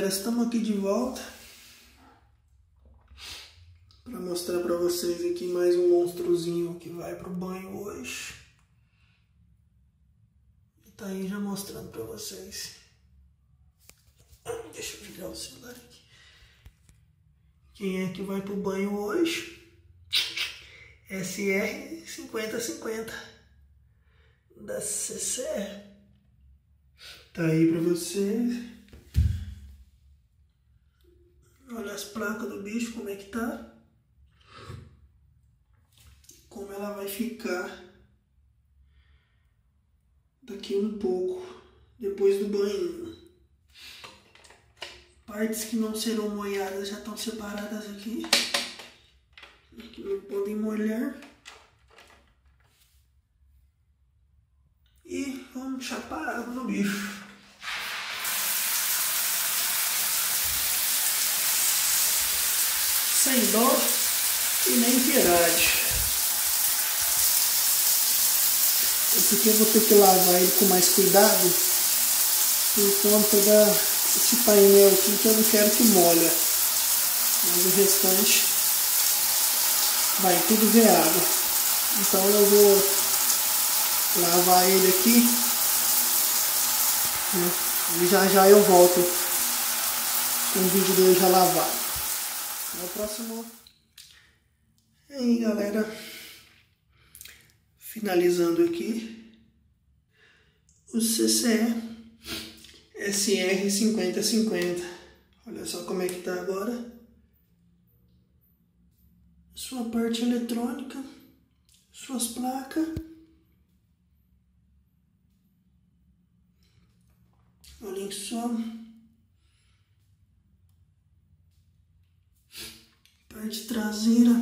galera, estamos aqui de volta para mostrar para vocês aqui mais um monstrozinho que vai pro banho hoje. E tá aí já mostrando para vocês. Deixa eu virar o celular aqui. Quem é que vai pro banho hoje? SR5050 da CCR. Tá aí pra vocês. Olha as placas do bicho, como é que tá. Como ela vai ficar daqui um pouco, depois do banho. Partes que não serão molhadas já estão separadas aqui. Que não podem molhar. E vamos chapar a água no bicho. Sem dó e nem piedade. Esse aqui eu vou ter que lavar ele com mais cuidado por conta desse painel aqui que eu não quero que molha. Mas o restante vai tudo veado. Então eu vou lavar ele aqui, né? E já eu volto com o vídeo dele já lavado. No próximo. E aí, galera, finalizando aqui o CCE SR5050. Olha só como é que tá agora. Sua parte eletrônica, suas placas. Olhem só. Parte traseira.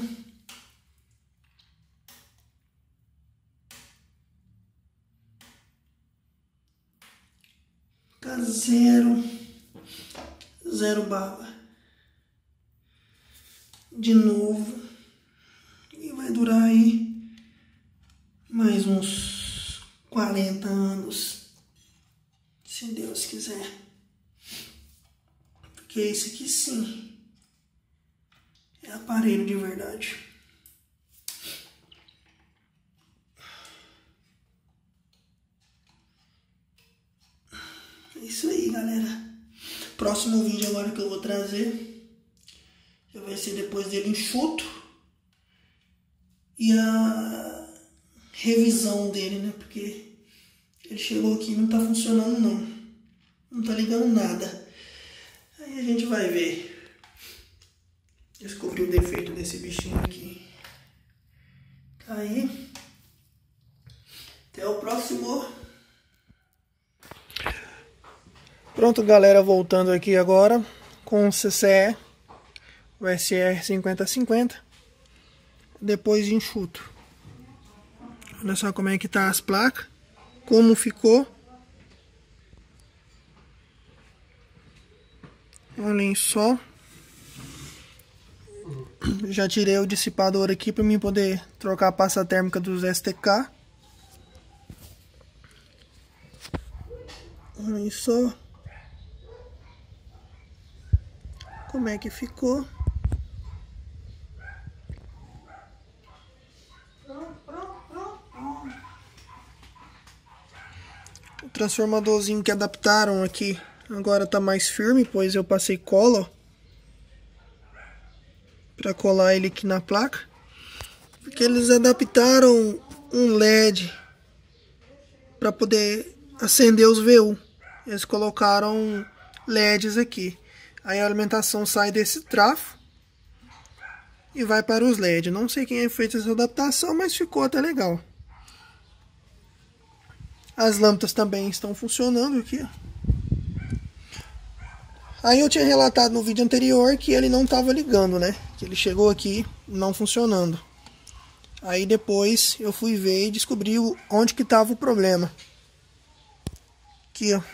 Tá zero bala. De novo. E vai durar aí mais uns 40 anos. Se Deus quiser. Porque esse aqui sim é aparelho de verdade. É isso aí, galera. Próximo vídeo agora que eu vou trazer já vai ser depois dele enxuto. E a revisão dele, né? Porque ele chegou aqui e não tá funcionando não. Não tá ligando nada. Aí a gente vai ver. Descobri o defeito desse bichinho aqui. Tá aí. Até o próximo. Pronto, galera. Voltando aqui agora com o CCE. O SR5050. Depois de enxuto. Olha só como é que tá as placas. Como ficou. Olhem só. Já tirei o dissipador aqui para mim poder trocar a pasta térmica dos STK. Olhem só como é que ficou. O transformadorzinho que adaptaram aqui agora tá mais firme, pois eu passei cola para colar ele aqui na placa, porque eles adaptaram um LED para poder acender os VU. Eles colocaram LEDs aqui. Aí a alimentação sai desse trafo e vai para os LEDs. Não sei quem fez essa adaptação, mas ficou até legal. As lâmpadas também estão funcionando aqui. Aí eu tinha relatado no vídeo anterior que ele não estava ligando, né? Que ele chegou aqui não funcionando. Aí depois eu fui ver e descobri onde que estava o problema. Aqui, ó.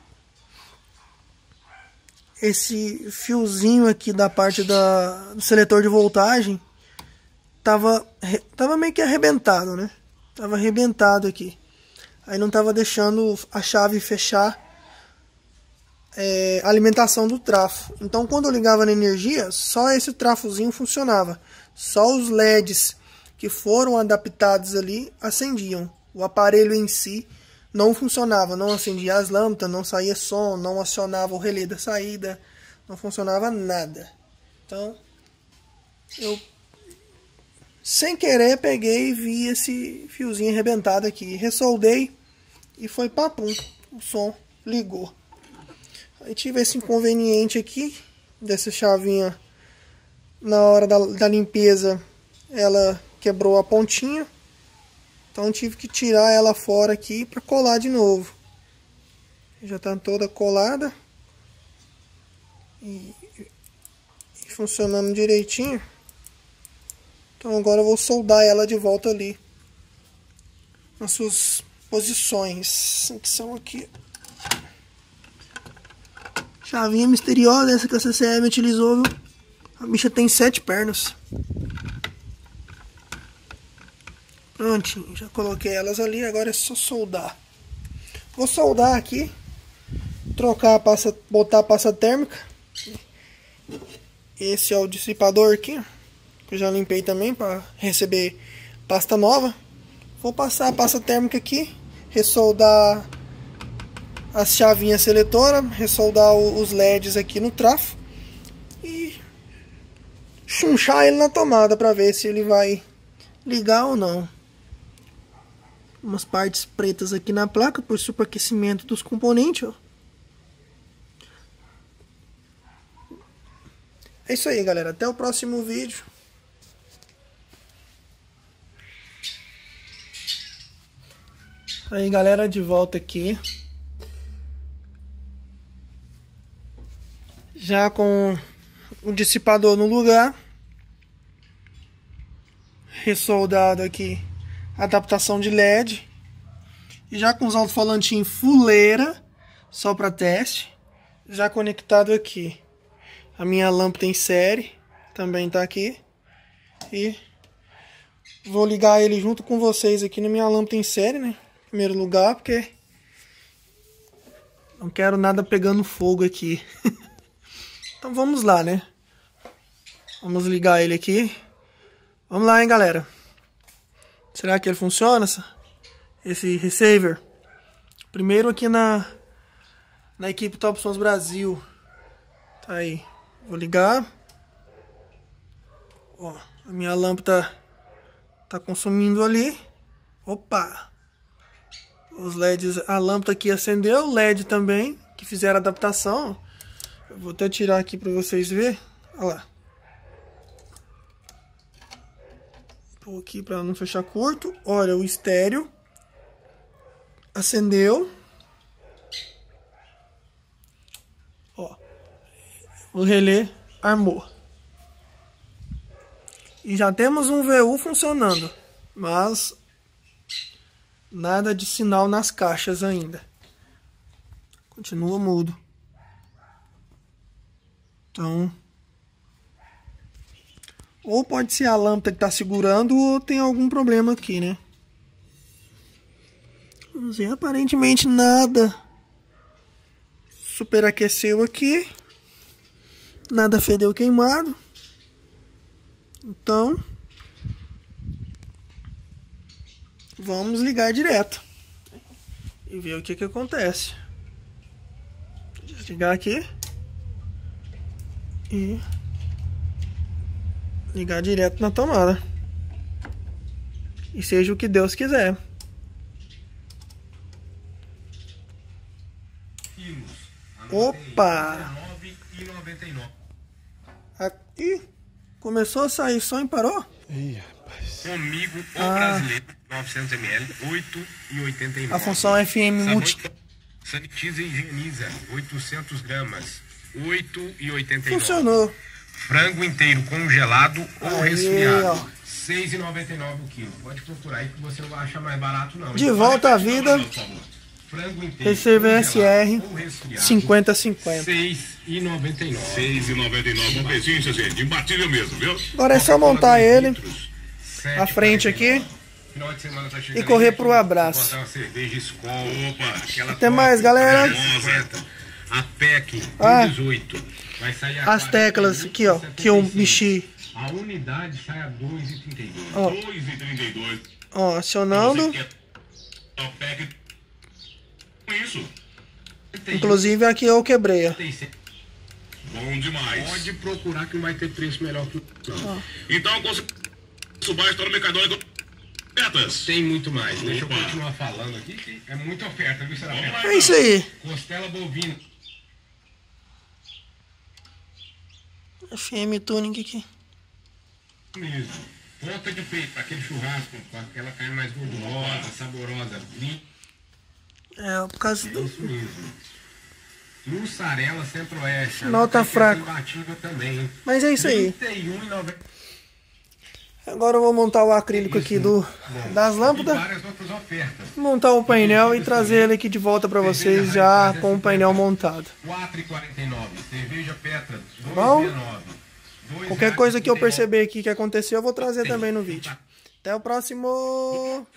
Esse fiozinho aqui da parte do seletor de voltagem tava meio que arrebentado, né? Tava arrebentado aqui. Aí não tava deixando a chave fechar alimentação do trafo. Então quando eu ligava na energia, só esse trafozinho funcionava. Só os LEDs que foram adaptados ali acendiam. O aparelho em si não funcionava, não acendia as lâmpadas, não saía som, não acionava o relé da saída, não funcionava nada. Então eu, sem querer, peguei e vi esse fiozinho arrebentado aqui, ressoldei e foi papum, o som ligou. Aí tive esse inconveniente aqui, dessa chavinha, na hora da limpeza, ela quebrou a pontinha. Então tive que tirar ela fora aqui para colar de novo. Já está toda colada. E funcionando direitinho. Então agora eu vou soldar ela de volta ali. Nas suas posições. Que são aqui. Chavinha misteriosa essa que a CCM utilizou, viu? A bicha tem 7 pernas. Prontinho, já coloquei elas ali, agora é só soldar. Vou soldar aqui, trocar a pasta, botar a pasta térmica. Esse é o dissipador aqui, que eu já limpei também para receber pasta nova. Vou passar a pasta térmica aqui, ressoldar as chavinhas seletoras, ressoldar os LEDs aqui no trafo e chunchar ele na tomada para ver se ele vai ligar ou não. Umas partes pretas aqui na placa por superaquecimento dos componentes, ó. É isso aí, galera. Até o próximo vídeo. Aí, galera, de volta aqui. Já com o dissipador no lugar. Ressoldado aqui. Adaptação de LED. E já com os alto-falantinhos fuleira, só para teste. Já conectado aqui. A minha lâmpada em série também tá aqui. E vou ligar ele junto com vocês aqui na minha lâmpada em série, né? Em primeiro lugar, porque não quero nada pegando fogo aqui. Então vamos lá, né? Vamos ligar ele aqui. Vamos lá, hein, galera. Será que ele funciona, esse receiver? Primeiro aqui na equipe Top Sons Brasil. Tá aí. Vou ligar. Ó, a minha lâmpada tá consumindo ali. Opa! Os LEDs, a lâmpada aqui acendeu, o LED também, que fizeram a adaptação. Eu vou até tirar aqui para vocês verem. Olha lá. Vou aqui para não fechar curto. Olha, o estéreo acendeu. Ó, o relé armou. E já temos um VU funcionando, mas nada de sinal nas caixas ainda. Continua mudo. Então, ou pode ser a lâmpada que está segurando, ou tem algum problema aqui, né? Vamos ver, aparentemente nada superaqueceu aqui. Nada fedeu queimado. Então, vamos ligar direto e ver o que acontece. Desligar aqui e ligar direto na tomada. E seja o que Deus quiser. Opa! Aqui começou a sair som e parou? Ih, rapaz. Comigo, o brasileiro, 900 ml, 8,89. A função FM multi. Sanitiza e higieniza, 800 gramas, 8,89. Funcionou. Frango inteiro congelado ou Aí, resfriado, ó. 6,99 o quilo. Pode procurar aí que você não vai achar mais barato não. De volta à vida. Frango inteiro Receiver SR ou resfriado, 50-50. 6,99. 6,99 um pezinho, gente. Imbatível mesmo, viu? Agora é só montar ele à frente aqui Final de semana tá chegando e correr aí, pro abraço. botar uma cerveja Skol, Opa, aquela Até mais, galera. Nossa. A PEC Ah. 18 vai sair a As teclas aqui, ó, que eu mexi. A unidade sai a 2,32. Ó, 2,32. ó, acionando. Ó, pega com isso. Inclusive aqui eu quebrei, ó. Bom demais. Pode procurar que não vai ter preço melhor que o. Então, com o baixo está no Mercadona. Ofertas. Tem muito mais. Deixa eu Opa. continuar falando aqui, que é muita oferta, viu, Serafim? Vamos lá. É isso aí. Costela bovina. FM Tuning aqui. Mesmo. Ponta de peito, para aquele churrasco, com aquela carne mais gordurosa, saborosa. É, por causa É do... isso mesmo. Mussarela Centro-Oeste. Nota fraca. Imbatível também, hein? Mas é isso aí. 31,90. Agora eu vou montar o acrílico aqui das E lâmpadas. várias outras ofertas. Montar o painel e trazer ele aqui de volta pra vocês já com o painel montado. R$ 4,49. Cerveja Petra, R$ Bom? 2,19. Qualquer coisa que eu perceber aqui que aconteceu, eu vou trazer também no vídeo. Até o próximo...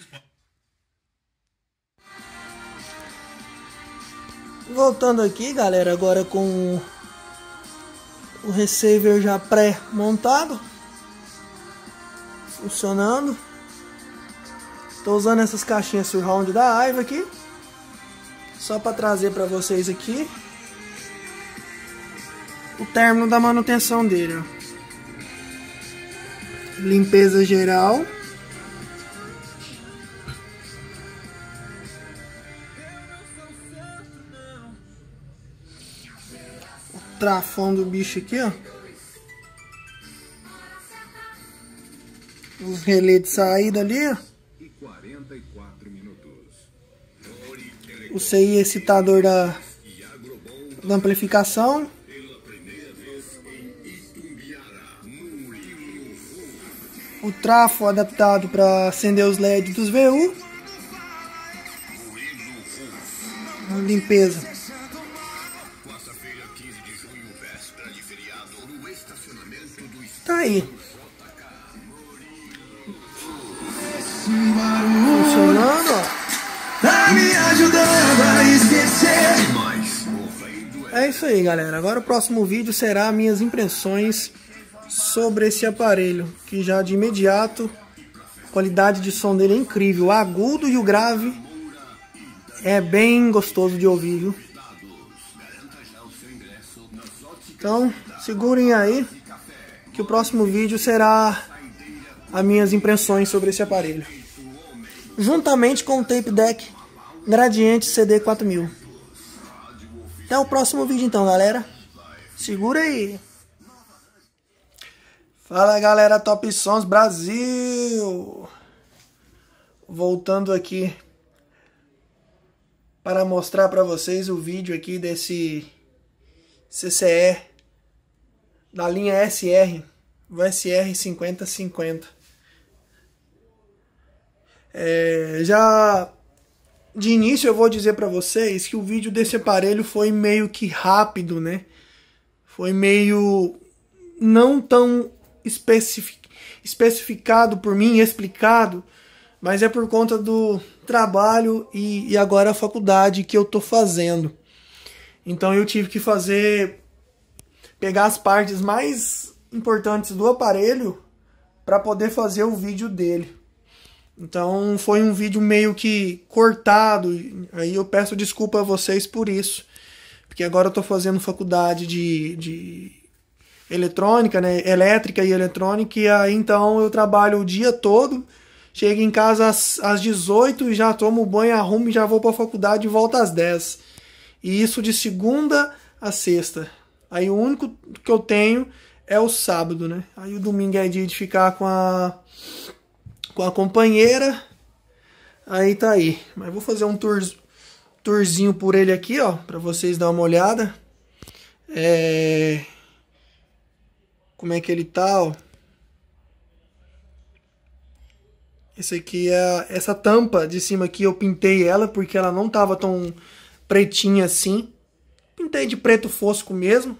Voltando aqui, galera, agora com o receiver já pré-montado. Funcionando. Estou usando essas caixinhas surround da Aiva aqui. Só para trazer para vocês aqui o término da manutenção dele, ó. Limpeza geral. O trafão do bicho aqui, ó. Os relés de saída ali, ó. O CI excitador da amplificação. O trafo adaptado para acender os LEDs dos VU. Limpeza. Tá aí. Funcionando, ó. Tá me ajudando a esquecer. É isso aí, galera. Agora o próximo vídeo será minhas impressões sobre esse aparelho, que já de imediato a qualidade de som dele é incrível. O agudo e o grave é bem gostoso de ouvir, viu? Então, segurem aí que o próximo vídeo será as minhas impressões sobre esse aparelho, juntamente com o Tape Deck Gradiente CD4000. Até o próximo vídeo então, galera. Segura aí. Fala, galera, Top Sons Brasil. Voltando aqui para mostrar para vocês o vídeo aqui desse CCE da linha SR, o SR 5050. Já de início eu vou dizer para vocês que o vídeo desse aparelho foi meio que rápido, né? Foi meio não tão especificado por mim, explicado, mas é por conta do trabalho e agora a faculdade que eu tô fazendo. Então eu tive que pegar as partes mais importantes do aparelho para poder fazer o vídeo dele. Então foi um vídeo meio que cortado, aí eu peço desculpa a vocês por isso, porque agora eu tô fazendo faculdade de eletrônica, né, elétrica e eletrônica, e aí então eu trabalho o dia todo, chego em casa às 18, já tomo banho, arrumo e já vou para a faculdade e volto às 10. E isso de segunda a sexta. Aí o único que eu tenho é o sábado, né? Aí o domingo é dia de ficar com a companheira. Aí tá aí. Mas vou fazer um tourzinho por ele aqui, ó, pra vocês darem uma olhada. Como é que ele tá, ó. Esse aqui essa tampa de cima aqui eu pintei ela porque ela não tava tão pretinha assim. Pintei de preto fosco mesmo.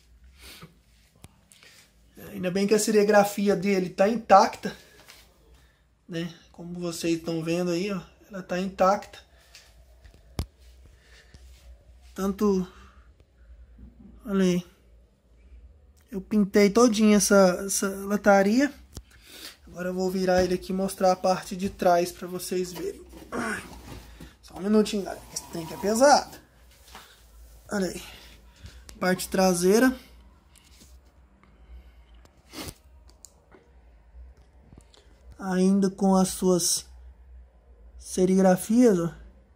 Ainda bem que a serigrafia dele tá intacta, né? Como vocês estão vendo aí, ó, ela tá intacta. Tanto Olha aí. Eu pintei todinha essa lataria. Agora eu vou virar ele aqui e mostrar a parte de trás pra vocês verem. Só um minutinho, galera. Esse trem que é pesado. Olha aí. Parte traseira. Ainda com as suas serigrafias, ó.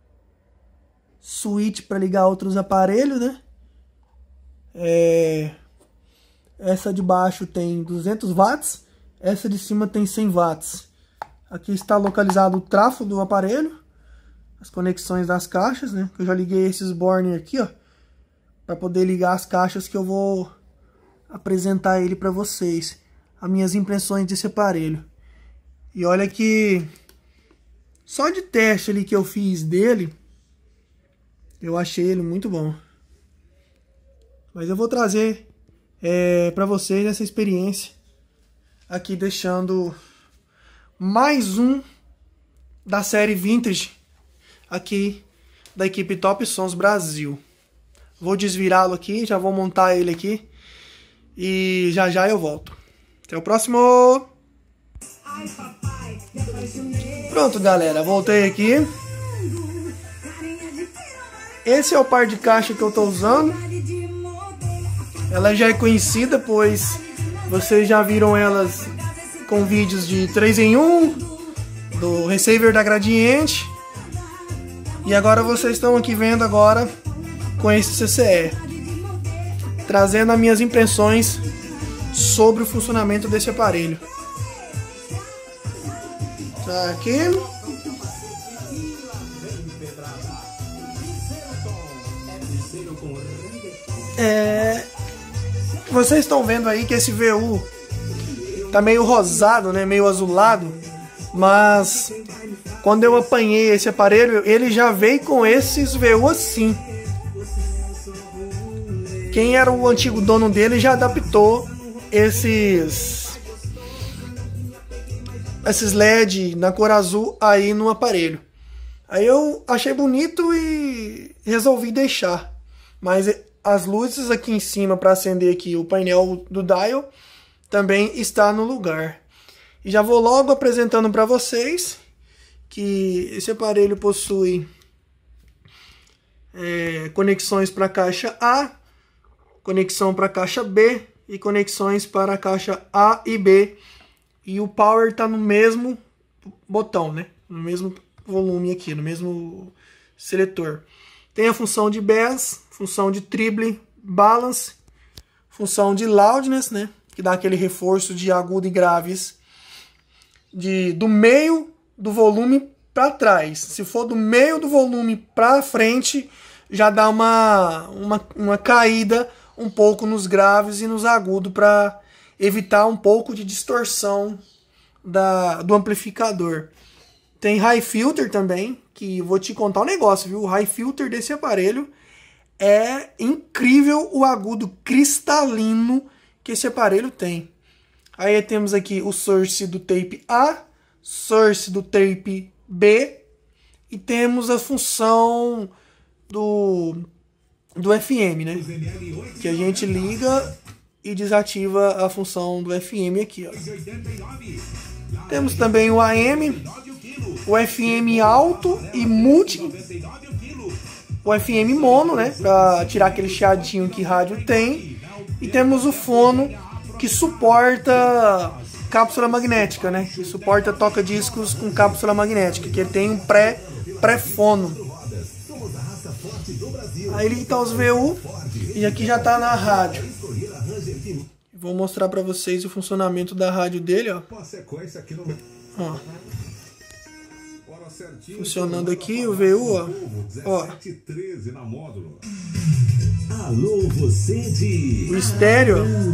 Switch para ligar outros aparelhos, né? Essa de baixo tem 200 watts. Essa de cima tem 100 watts. Aqui está localizado o trafo do aparelho. As conexões das caixas, né? Eu já liguei esses Borner aqui, ó. Para poder ligar as caixas que eu vou apresentar ele para vocês. As minhas impressões desse aparelho. E olha que só de teste ali que eu fiz dele, eu achei ele muito bom. Mas eu vou trazer para vocês essa experiência. Aqui deixando mais um da série Vintage. Aqui da equipe Top Sons Brasil. Vou desvirá-lo aqui, já vou montar ele aqui. E já já eu volto. Até o próximo! Pronto, galera, voltei aqui. Esse é o par de caixa que eu tô usando. Ela já é conhecida, pois vocês já viram elas com vídeos de 3 em 1, do receiver da Gradiente. E agora vocês estão aqui vendo agora com esse CCE, trazendo as minhas impressões sobre o funcionamento desse aparelho. Tá aqui. Vocês estão vendo aí que esse VU tá meio rosado, né? Meio azulado. Mas quando eu apanhei esse aparelho, ele já veio com esses VU assim. Quem era o antigo dono dele já adaptou esses LED na cor azul aí no aparelho. Aí eu achei bonito e resolvi deixar. Mas as luzes aqui em cima para acender aqui o painel do dial também está no lugar. E já vou logo apresentando para vocês que esse aparelho possui conexões para a caixa A, conexão para a caixa B e conexões para a caixa A e B. E o power está no mesmo botão, né? No mesmo volume aqui, no mesmo seletor. Tem a função de bass, função de treble, balance, função de loudness, né? Que dá aquele reforço de agudo e graves do meio do volume para trás. Se for do meio do volume para frente, já dá uma caída um pouco nos graves e nos agudos para evitar um pouco de distorção do amplificador. Tem high filter também, que vou te contar um negócio, viu? O high filter desse aparelho é incrível, o agudo cristalino que esse aparelho tem. Aí temos aqui o source do tape A, source do tape B e temos a função do FM, né? Que a gente liga e desativa a função do FM aqui, ó. Temos também o AM, o FM alto e multi, o FM mono, né, para tirar aquele chiadinho que rádio tem, e temos o fono que suporta cápsula magnética, né, que suporta toca-discos com cápsula magnética, que ele tem um pré-fono. Aí ele tá os VU e aqui já tá na rádio. Vou mostrar para vocês o funcionamento da rádio dele, ó. Ó. Funcionando aqui o VU, ó. Alô, você de o estéreo.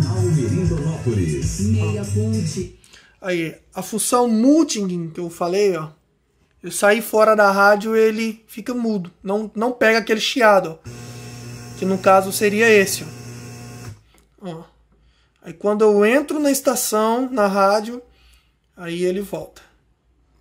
Aí, a função muting que eu falei, ó. Eu saí fora da rádio, ele fica mudo. Não pega aquele chiado, ó. Que no caso seria esse, ó. Ó. Aí quando eu entro na estação, na rádio, aí ele volta.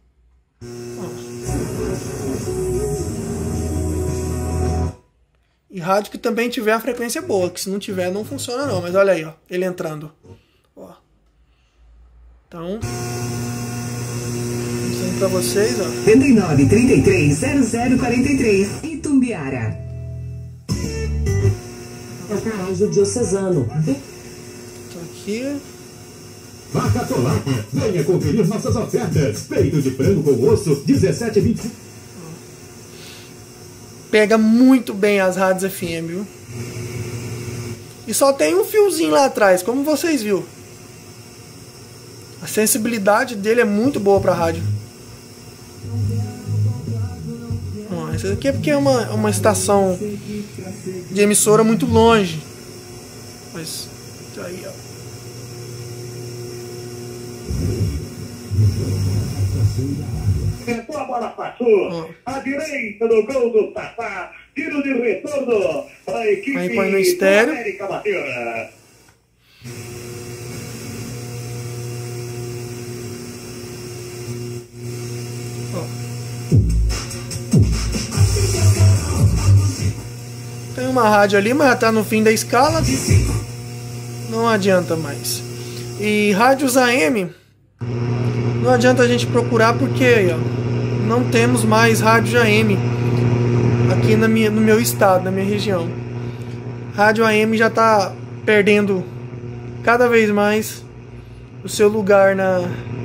Ó. E rádio que também tiver a frequência boa, que se não tiver não funciona não. Mas olha aí, ó, ele entrando. Ó. Então, mostrando pra vocês, ó. 99330043 Itumbiara. É o Rádio Diocesano. Tô aqui. Vaca Tolapa, venha conferir nossas ofertas. Peito de frango com osso, 17,25. Pega muito bem as rádios FM, viu? E só tem um fiozinho lá atrás, como vocês viram. A sensibilidade dele é muito boa pra rádio. Ó, essa aqui é porque é uma estação de emissora muito longe. Mas tá aí, ó. A bola passou, à direita do gol do Tatá, tiro de retorno para a equipe aí põe no estéreo. do América Madeira. Tem uma rádio ali, mas já tá no fim da escala. Não adianta mais. E rádios AM, não adianta a gente procurar porque ó, não temos mais rádio AM aqui no meu estado, na minha região. Rádio AM já tá perdendo cada vez mais o seu lugar na...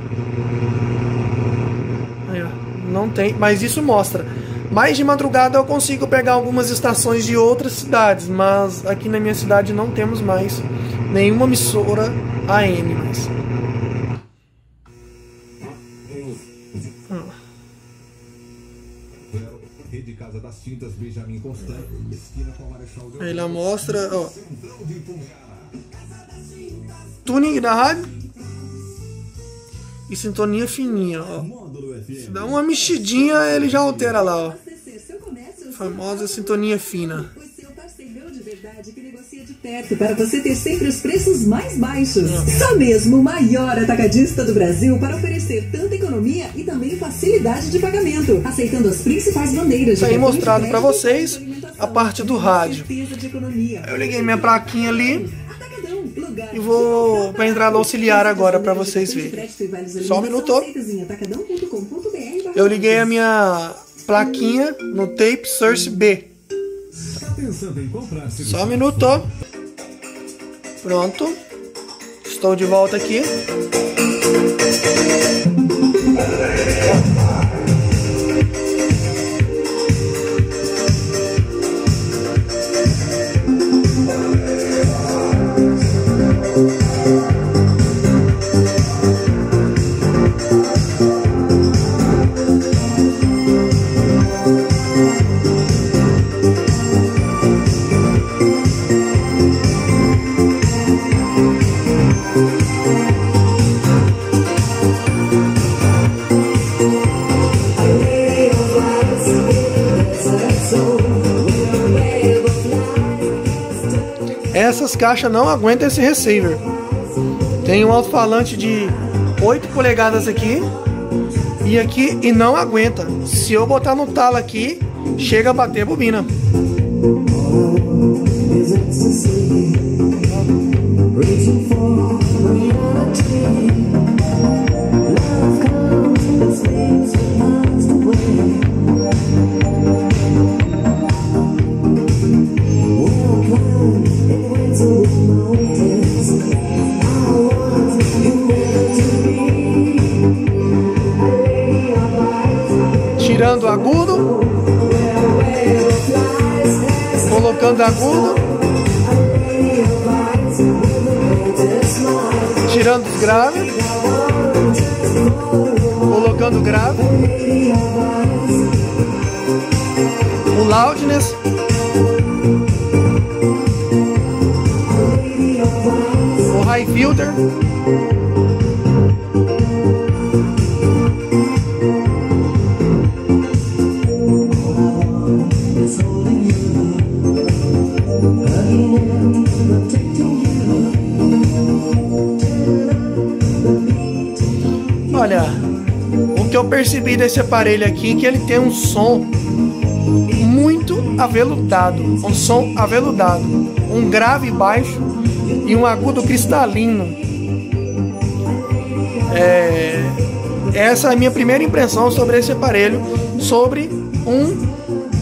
Aí, ó, não tem, mas isso mostra. Mais de madrugada eu consigo pegar algumas estações de outras cidades, mas aqui na minha cidade não temos mais nenhuma emissora AM mais. Rede Casa das Tintas, Benjamin Constant, esquina com a Marechal. Aí ela mostra, ó, tuning da rádio e sintonia fininha, ó. Se dá uma mexidinha, ele já altera lá, ó. Famosa sintonia fina. Para você ter sempre os preços mais baixos. Só mesmo o maior atacadista do Brasil para oferecer tanta economia e também facilidade de pagamento, aceitando as principais bandeiras. Tá aí mostrado para vocês a parte do rádio. Eu liguei minha plaquinha ali e vou para entrada auxiliar agora para vocês verem. Só um minuto. Eu liguei a minha plaquinha no Tape Source B. Só um minuto. Pronto. Estou de volta aqui. Essas caixas não aguentam esse receiver. Tem um alto-falante de 8 polegadas aqui e não aguenta. Se eu botar no talo aqui, chega a bater a bobina. Tirando agudo, colocando agudo, tirando os graves, colocando grave, o loudness, o high filter. Olha, o que eu percebi desse aparelho aqui é que ele tem um som muito aveludado, um som aveludado, um grave baixo e um agudo cristalino. Essa é a minha primeira impressão sobre esse aparelho, sobre um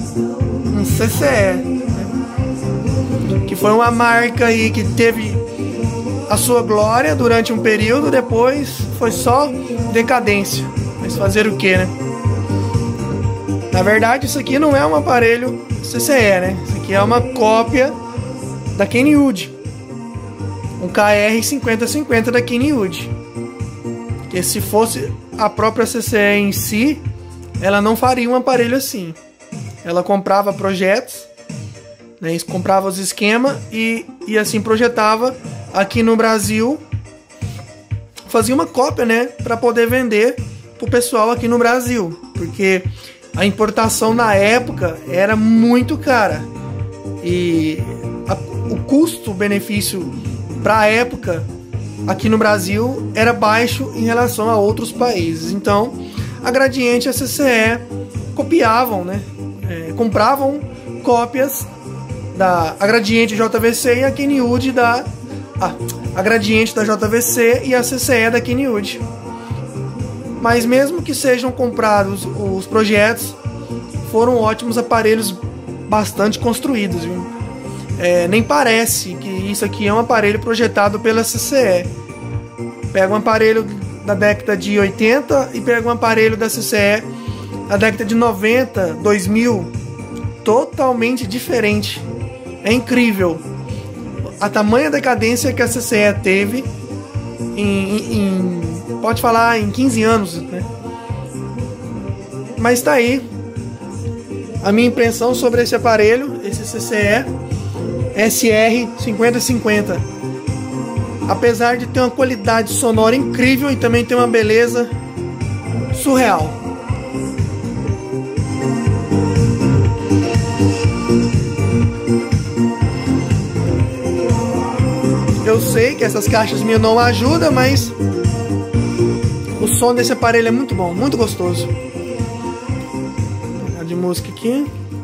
CCE, que foi uma marca aí que teve a sua glória durante um período, depois foi só decadência. Mas fazer o que, né? Na verdade, isso aqui não é um aparelho CCE, né? Isso aqui é uma cópia da Kenwood, um KR5050 da Kenwood. Que se fosse a própria CCE em si, ela não faria um aparelho assim. Ela comprava projetos, né? Comprava os esquemas e assim projetava aqui no Brasil, fazia uma cópia, né, para poder vender pro pessoal aqui no Brasil, porque a importação na época era muito cara e o custo-benefício para a época aqui no Brasil era baixo em relação a outros países. Então a Gradiente e a CCE copiavam, né, compravam cópias da Gradiente JVC e a Kenwood a Gradiente da JVC e a CCE da Kenwood. Mas mesmo que sejam comprados os projetos, foram ótimos aparelhos, bastante construídos, viu? Nem parece que isso aqui é um aparelho projetado pela CCE. Pega um aparelho da década de 80 e pega um aparelho da CCE da década de 90, 2000, totalmente diferente. É incrível a tamanha decadência que a CCE teve pode falar em 15 anos, né? Mas tá aí a minha impressão sobre esse aparelho, esse CCE SR5050. Apesar de ter uma qualidade sonora incrível e também ter uma beleza surreal. Eu sei que essas caixas minhas não ajudam, mas o som desse aparelho é muito bom, muito gostoso. Vou colocar de música aqui.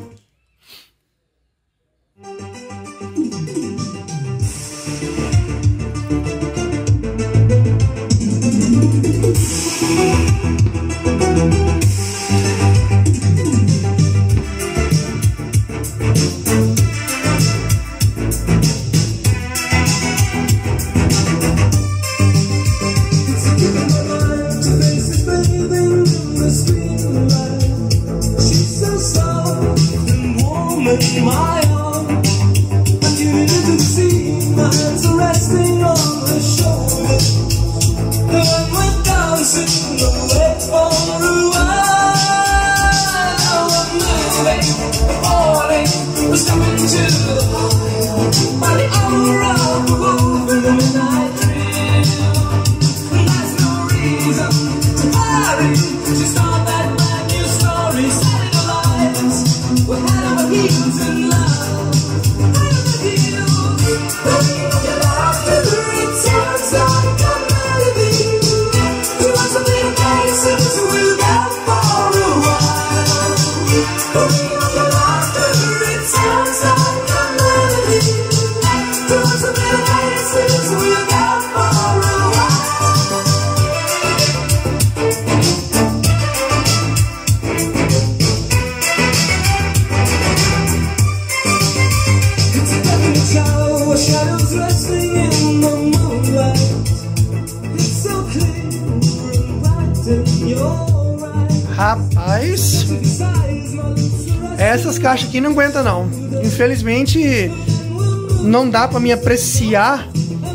Rapaz, essas caixas aqui não aguentam não. Infelizmente não dá pra me apreciar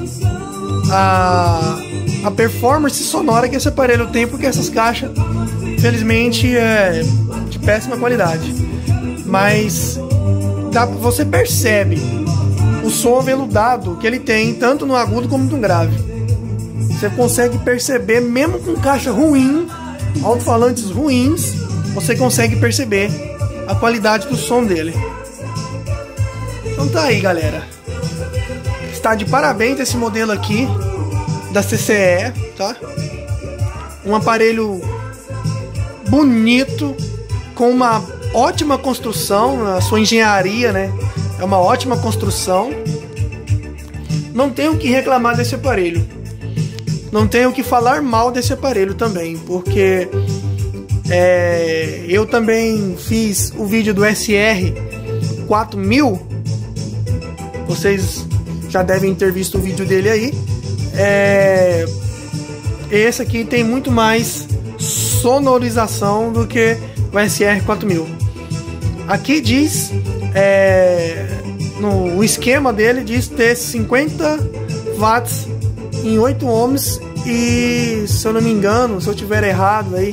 a performance sonora que esse aparelho tem, porque essas caixas infelizmente é de péssima qualidade. Mas você percebe o som aveludado que ele tem, tanto no agudo como no grave. Você consegue perceber, mesmo com caixa ruim, alto-falantes ruins, você consegue perceber a qualidade do som dele. Então tá aí, galera. Está de parabéns esse modelo aqui da CCE, tá? Um aparelho bonito, com uma ótima construção, a sua engenharia, né? É uma ótima construção. Não tenho o que reclamar desse aparelho. Não tenho o que falar mal desse aparelho também, porque eu também fiz o vídeo do SR4000. Vocês já devem ter visto o vídeo dele aí. Esse aqui tem muito mais sonorização do que o SR4000. Aqui diz, no esquema dele diz ter 50 watts em 8 ohms e, se eu não me engano, se eu tiver errado aí,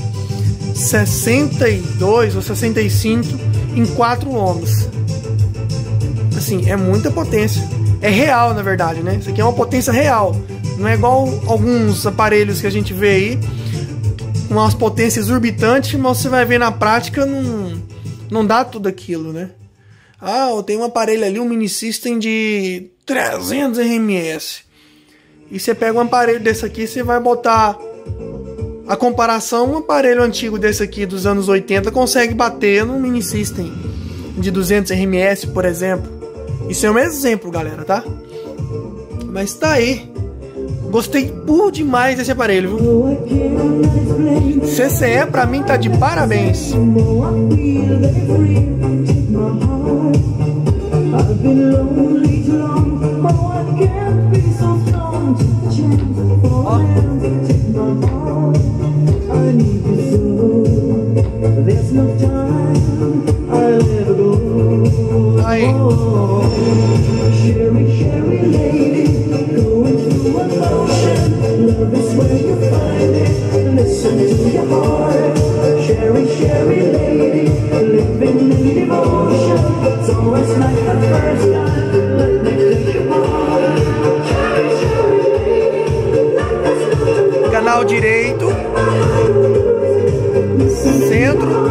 62 ou 65 em 4 ohms. Assim, é muita potência. É real, na verdade, né? Isso aqui é uma potência real. Não é igual alguns aparelhos que a gente vê aí, umas potências exorbitantes, mas você vai ver na prática, não dá tudo aquilo, né? Ah, eu tenho um aparelho ali, um mini system de 300 RMS. E você pega um aparelho desse aqui, você vai botar a comparação, um aparelho antigo desse aqui dos anos 80 consegue bater num mini system de 200 RMS, por exemplo. Isso é um exemplo, galera, tá? Mas tá aí. Gostei por demais desse aparelho, viu? CCE pra mim tá de parabéns. Aí. Canal direito, centro,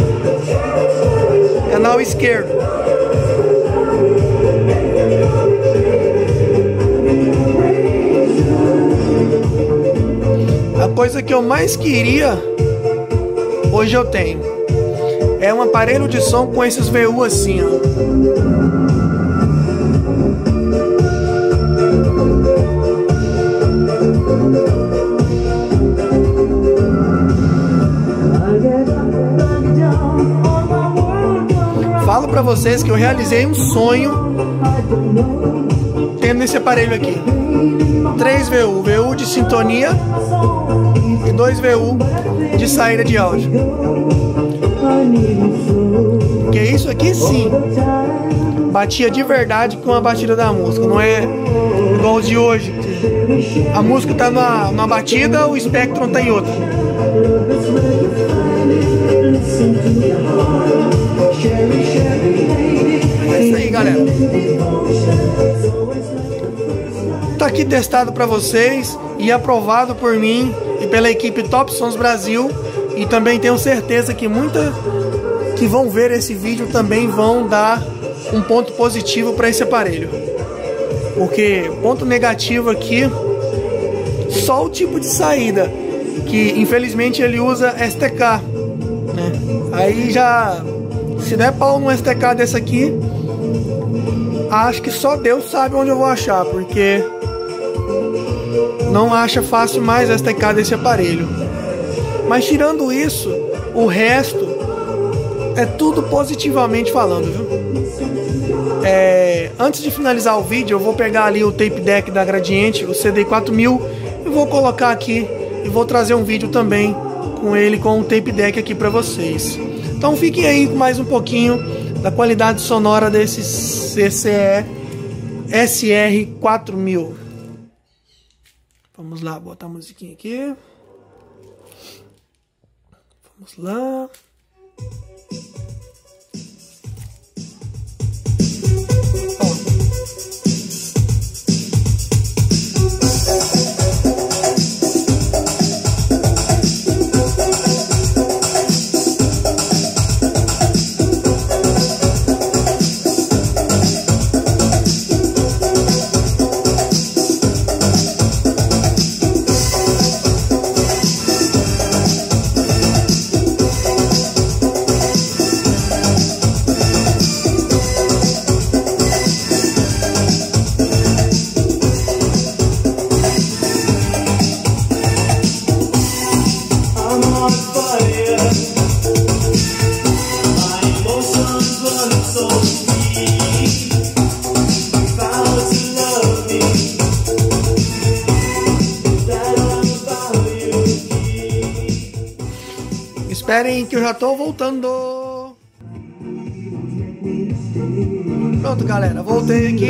canal esquerdo. A coisa que eu mais queria, hoje eu tenho. É um aparelho de som com esses VU assim, ó. Falo pra vocês que eu realizei um sonho tendo esse aparelho aqui. 3 VU, VU de sintonia e 2 VU de saída de áudio. Porque isso aqui sim batia de verdade com a batida da música. Não é igual os de hoje, a música tá numa batida, o Spectrum tá em outra. É isso aí, galera. Tá aqui testado para vocês e aprovado por mim e pela equipe Top Sons Brasil. E também tenho certeza que muitas que vão ver esse vídeo também vão dar um ponto positivo para esse aparelho. Porque ponto negativo aqui, só o tipo de saída, que infelizmente ele usa STK, né? Aí já, se der pau num STK desse aqui, acho que só Deus sabe onde eu vou achar, porque não acha fácil mais STK desse aparelho. Mas tirando isso, o resto é tudo positivamente falando, viu? Antes de finalizar o vídeo, eu vou pegar ali o tape deck da Gradiente, o CD4000, e vou colocar aqui e vou trazer um vídeo também com ele, com o tape deck aqui pra vocês. Então fiquem aí com mais um pouquinho da qualidade sonora desse CCE SR4000. Vamos lá, botar a musiquinha aqui. Vamos lá. Esperem que eu já tô voltando. Pronto, galera, voltei aqui.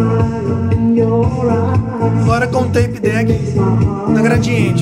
Agora com o tape deck na gradiente.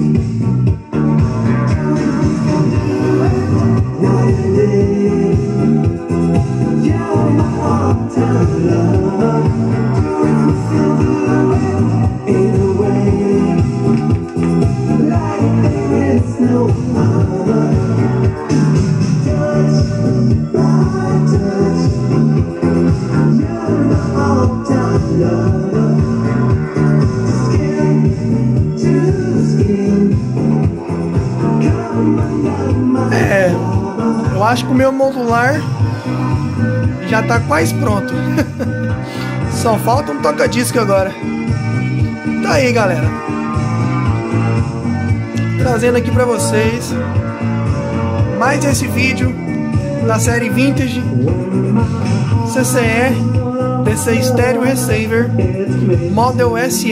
Eu acho que o meu modular já tá quase pronto. Só falta um toca-disco agora. Tá aí, galera, trazendo aqui pra vocês mais esse vídeo da série Vintage CCE DC Stereo Receiver Model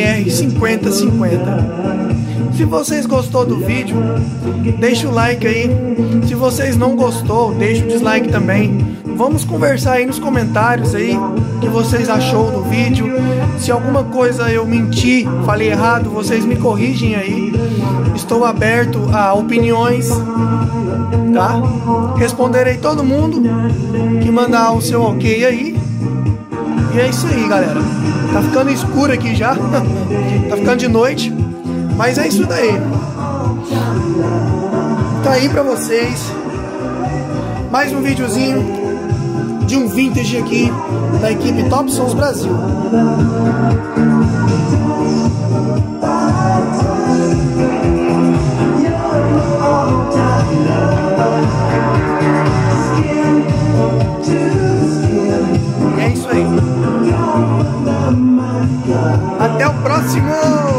SR5050. Se vocês gostou do vídeo, deixa o like aí. Se vocês não gostou, deixa o dislike também. Vamos conversar aí nos comentários aí o que vocês achou do vídeo. Se alguma coisa eu menti, falei errado, vocês me corrigem aí. Estou aberto a opiniões, tá? Responderei todo mundo que mandar o seu ok aí. E é isso aí, galera. Tá ficando escuro aqui já. Tá ficando de noite. Mas é isso daí. Tá aí pra vocês mais um videozinho de um vintage aqui da equipe Top Sons Brasil. E é isso aí. Até o próximo!